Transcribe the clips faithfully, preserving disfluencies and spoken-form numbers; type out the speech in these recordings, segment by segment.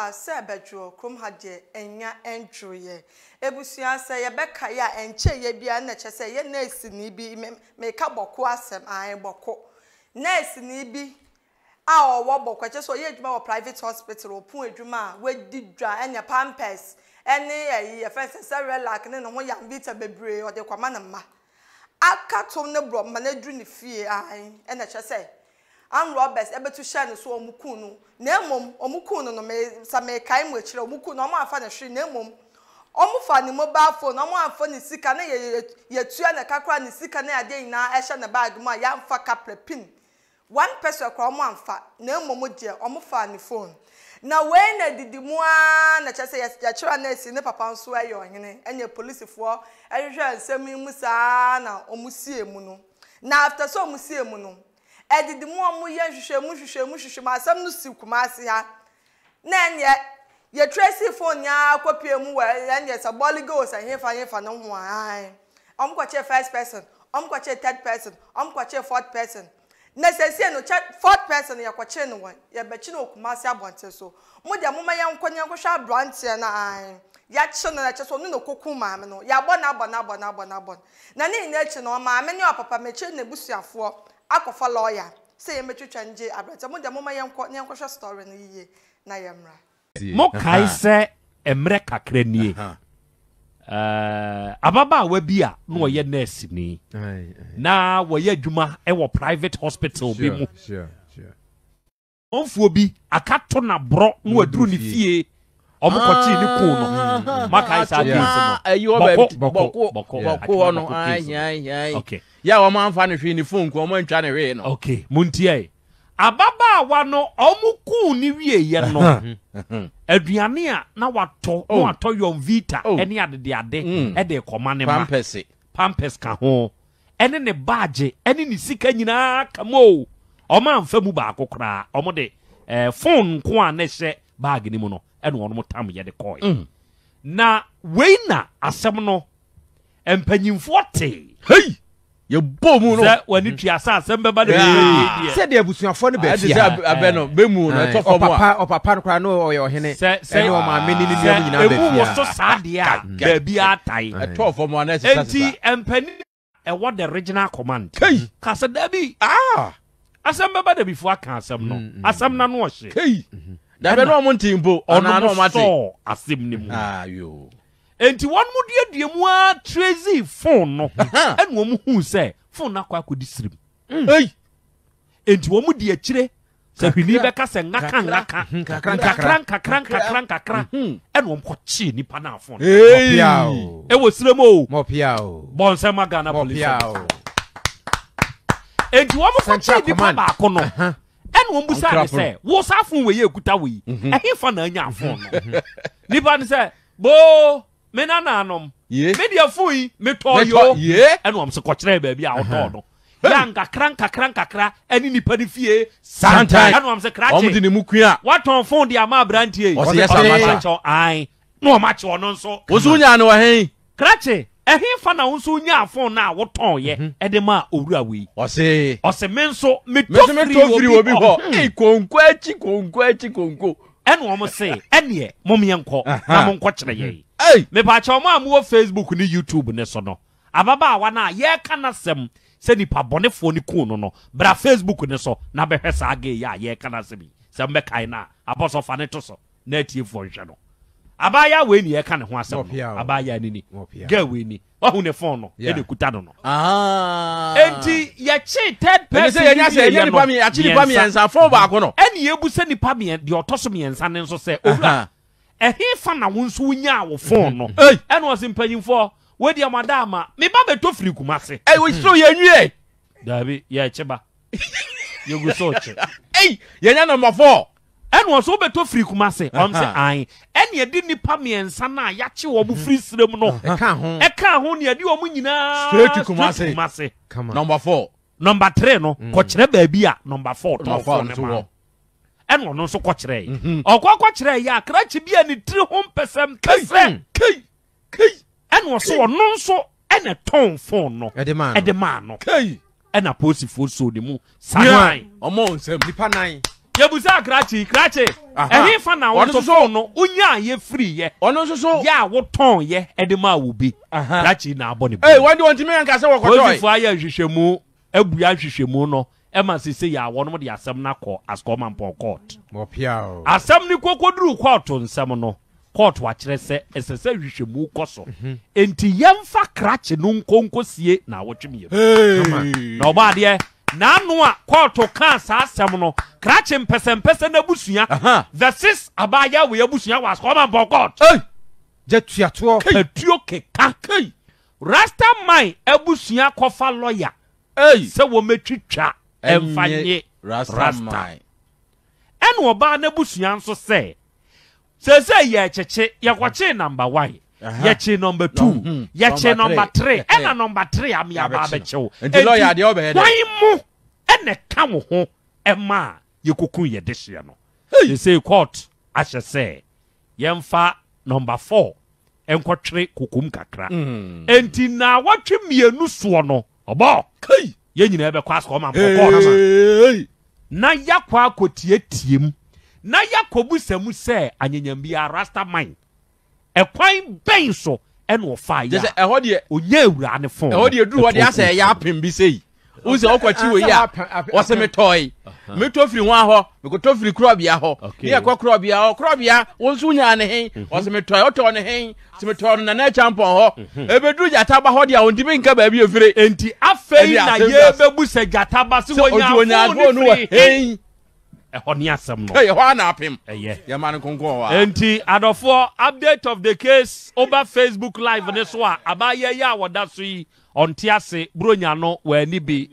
ha se bedro krom ha je enya enjoye ebusuan se ye beka ya enche ye bia na che se ye nurse ni bi me ka boko asem an boko nurse ni bi a owo boko che so ye adwuma wo private hospital opun adwuma we didwa enya pampers ene ye ye fense se relax ne no ho ya vita bebre o de kwama na ma aka tom ne bro ma na dru ni fie an ena che se an robbers ebetu share no so omukunu na emom omukunu no me sa me kai mo akire omukunu omo afa na hwe na emom omo fa ni mobile phone omo afa ni sika na ye ye tua na kakra ni sika na ade ina ehye na bag mu ya mfa kapre pin one person kwa omo amfa na emom je omo fa ni phone na we na didimu a na chese ya chira na esi ne papa nso aye ohene enye police fo ehwehwe ansem mu saa na omusie mu no na after so omusie mu no edidimu omu ye hwehwemu hwehwemu hwehwemu asem no si kumase ha na enye ye tracy phone ya kopie mu we enye sa bolly goes and hefa hefa no ho ai om kwache first person om kwache third person om kwache fourth person na sese no fourth person ya kwache no we ye bechi no kumase abonte so mu de mama ya nkonye nkohwa branche na ai ya chi no na che so no no koku maame no ya bo na bo na bo na bo na bo na ni na chi no maame ne opapa meche na busuafo akofa lawyer say ye metwetwa nje abrata mo de mama ye nko ne nkohwa story no yiye na ye mra mo kai se emre kakra nie eh ababa wa bi a no ye nurse ni na wo ye adwuma e wo private hospital bi mu sure sure onfuo bi akato na bro no waduru ni fie omo kwoti ni ku no makai sa bi no ayo boko boko boko no ai ai ai okay ya wo man fa no hwe ni phone ko mo ntwa ne we no okay muntie ababa wa no omo ku ni wie ye no aduane a na wato no wato yon vita ene ade ade e de koma ne ma pampers pampers ka ho ene ne badge ene ni sika nyina kamo o ma mfa mu ba akokra o mo de eh phone ko a na hye bag ni mu no ene wono mo tam ye de koy na weina asem no empanyimfo te hey ye bomu no se wani twa sa asem be ba de se de abusuafo no be fia abe no be mu no to fo mo papa o papa no kra no o ye ohene se o ma me ni ni ni nyina be fia e wo so sa de a ba bi atai to fo mo na se sa enti empani e what the original command hey ka se da bi ah asem be ba da bi fo aka asem no asem na no o hye hey da be no mo ntimbo ona no ma te asem ni mu ah yo enti won mu de de mu a trazy phone no ene wo mu hu se phone na kwa akodi sirim hey enti wo mu de akire se hwini be ka se ngaka ngaka kranka kranka kranka kranka kra ene wo mko chi nipa na phone hey e wo sirem o mo pia o bon se magana police pia o enti wo mu ko chi nipa ba ko no ene wo mbusa se wo sa phone we ye kuta we e fa na anya phone no nipa ne se bo me na nanom me dia fui me to yo ene wo mse ko kire ba bi a wo to no yanga kranka kranka kra eni nipa ni fie santa ene wo mse krache o mde ne mukua waton phone dia ma brantie o se yesere cho ai no ma che ono so wo su nya no wa hen krache ehin fa na wo so nya phone na wo ton ye e de ma owura we o se o se me nso me to free obi ho eh konko achi konko achi konko ene wo mse ene mom ye nko na mo nko kire ye hey me ba cha mo amu Facebook ni YouTube ne so no ababa wa na ye kana sem se nipa bonefo ni ku no no bra Facebook ne so na be hwesa age ya ye kana sem se mbe kai na apostle fa ne to so na atie fo hwe no abaya we ni ye kana ho asem abaya ni ni ga we ni wa hu ne phone no e de kuta no no ah enti ye chi third person ye nya se ye nipa mi achi nipa mi ensa phone ba ko no eni ye bu se nipa mi de otoso mi ensa ne nso se owura ehin fa na wo nso nya wo phone no ene wo se mpanyimfo we dia madama me ba be to firi kumase eh we so ye nwie dabi ye cheba ye gu so che eh ye nya number four ene wo so be to firi kumase om se ai ene ye di nipa mi ensa na ya che wo mu firi sirem no e ka ho e ka ho ne ye di wo mu nyina straight to kumase kumase number four number three no ko kire ba bi a number four to four ne ma ene wo no so ko kire okwa ko kire ya krachi bi ani tiri ho pesem pesem kai kai ene wo so no so ene ton phone no e de man no kai ena posifo so de mu sanai omo nsem nipa nine Yebusa krachi krachi ehi fa na wo to so no unya ye free ye ono so so ya wo ton ye edema wo bi krachi na abone eh wadi won ti me nka se wo koto Ozi fu aya hwehwemu abua hwehwemu no e ma sese ya wo no de asem na ko asko man pon court mo pia o asem ni kokoduru court nsem no court wa kire se esese hwehwemu koso enti yemfa krachi no nkonkosie na wo tweme ye na oba de na anu a court kan sa asem no krachi mpesempese na busua the six abaya we abusua was come and court eh je tuato etuo keka kai rasta man abusua kofa lawyer eh se wo metwitwa emfanye rasta man enu oba na abusua nso se se se ye cheche ye kwache number one ye che number two ye che number three ena number three am ya ba bechew enti lawyer de obe he why mu ene ka wo ho ema ye kokun ye de hye no they say court ashe say yemfa number four enkotwere kokum kakra enti na watwe mienu so no obo kai ye nyina ebe kwa asko man pokọ na na yakwa akotie tiem na yakobusam se anyanyam bia rasta man ekwan ben so ene ofa ya je se eho de onya ewura ne fon eho de duru ho de asa ya apem bi sei uze okwachi we ya wose me toy me to firi ho aho me ko to firi krobia ho ne yakwa krobia ho krobia wonso nya ne hen wose me toy oto ne hen se me toy na na champion ho ebedu jata ba ho de a ondimi nka ba bi efire enti afei na ye bebu se jata ba se wonya fo no hen eho ni asem no hey ho na apem eye ya man konkon wa enti adofo update of the case over Facebook live ne so a abaye ya woda so yi ontiase bronya no wa ni bi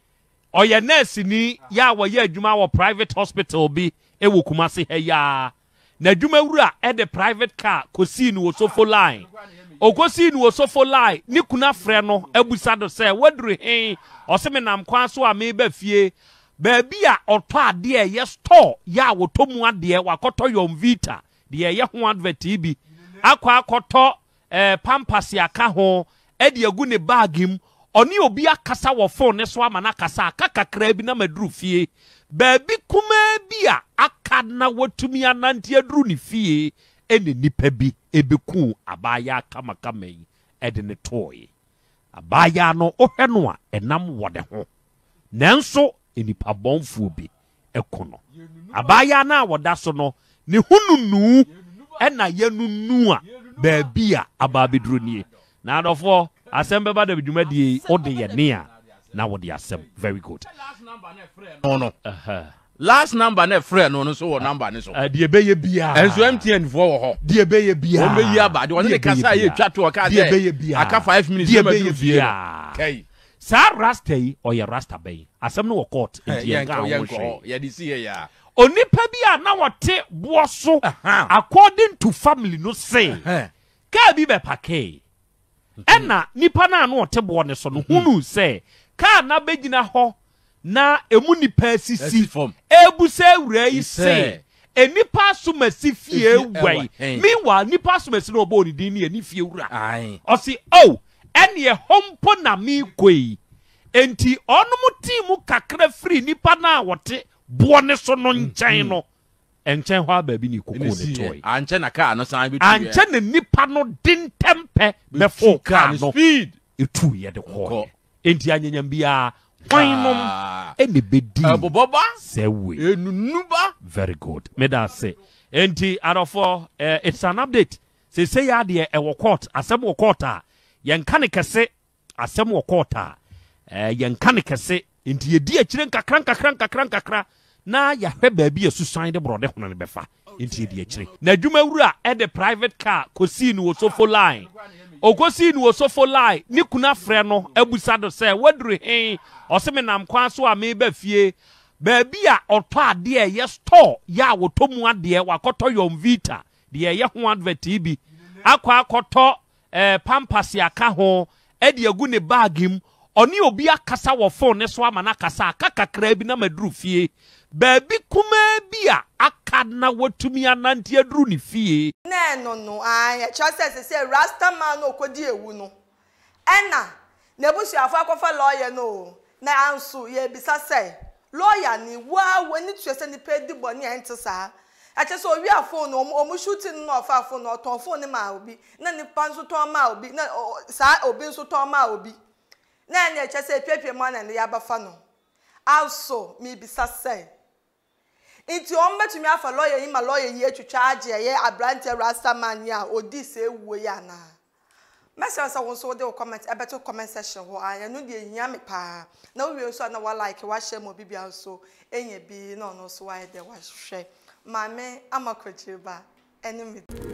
oye nurse ni ya wo ye adwuma wo private hospital bi ewo Kumasi he ya na adwuma wura e the private car kosi ni wo sofo line okosi ni wo sofo line ni kuna frɛ no abusa do sɛ waduru hen ɔseme nam kwan so a me ba fie baabi a ɔtɔ ade e ye store ya wo tomu ade e wakɔtɔ yom vita de ye ho advert bi akɔ akɔtɔ eh pampers aka ho e de agu ne bag im oni obi akasa wo phone ne so ama na kasa aka kakra bi na maduru fie baabi kuma bi a aka na watumi anante aduru ne fie ene nipa bi ebeku abaya kama kama yi e de ne toy abaya no ohwe no a enam wode ho nanso enipa bonfo bi ekono abaya na woda so no ne hununu ena yanunu a baabi a ababeduru nie na adofo asembe ba da bidwumadie ode ye ne a na wode asem very good no no uh last number na frɛ no no so wo number ne so de beye bia enso M T N fo wo ho de beye bia won be yi abade won ne kasa ye twa to ka de aka five minutes de ma beye du fie kai sa rasta yi o ye rasta bey asem no wo court enti ye ga wo hwe ye di see ya onipa bi a na wote bo so according to family no say ka bi be pake ena nipa na no wote bo ne so no hunu say ka na begina ho na emu nipa sisi ebusa ewura yi say enipa so masifie wai meanwhile nipa so masi no obo ni din ni fie wura o si oh ene hompo na mi koi enti onum team kakra free nipa na wote bo ne so no nchen no enchen hwa ba bi ni koko ne toy anchen na car no san bi tu anchen ne nipa no din tempe be full car no speed etu ye de ko enti anyanyam bia Wainom ene bedi boboba sewe enunuba very good me da say enti adofo uh, it's an update say say ya de e wo court asem wo court a yen kan kese asem wo court a uh, yen kan kese enti ye di akire nkakran kakran kakran kakra na ya hwe ba bi asusan de brode hono ne befa enti ye di akire na adwuma wura e the private car kosi ni wo sofo line okosi ni wo sofo line ni kuna frɛ no abusa do sɛ waduru hen ɔseme nam kwan so a me ba fie baabi a ɔtɔ ade e ye store ya wotomu ade wakɔtɔ yom vita de ye ho advert bi akɔ akɔtɔ eh pampers aka ho e de agu ne bag im oni obi akasa wo phone ne so ama na kasa aka kakra bi na maduru fie baabi kuma bi a aka na watumi anante aduru ne fie na no no aye chase say rasta man no kodi ewu no ena na busuafo akofa lawyer no na anso ye bisa say lawyer ni wa wani to say ni pay di boni ente saa ache so wi afone o mo shooting no of afone o ton phone ma obi na ni panso ton ma obi na saa obi nso ton ma obi na na ache say piepie mo na ya bafa no also me bisa say Inti on betumi afa lawyer yi ma lawyer yi atwitwa age ye abrante rasta man ya odi se ewuo ya na. Message sa won so de comment e beto comment section ho aya no de hia me pa. Na we so na wa like wa share mo bibia so enye bi na no so wa de wa hwe. Mame amakochiba enemy